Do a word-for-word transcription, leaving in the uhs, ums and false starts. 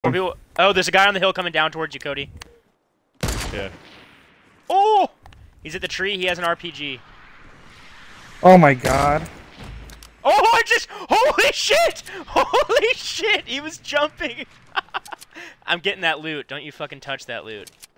More people. Oh, there's a guy on the hill coming down towards you, Cody. Yeah. Oh! He's at the tree. He has an R P G. Oh my god. Oh, I just... Holy shit! Holy shit! He was jumping! I'm getting that loot. Don't you fucking touch that loot.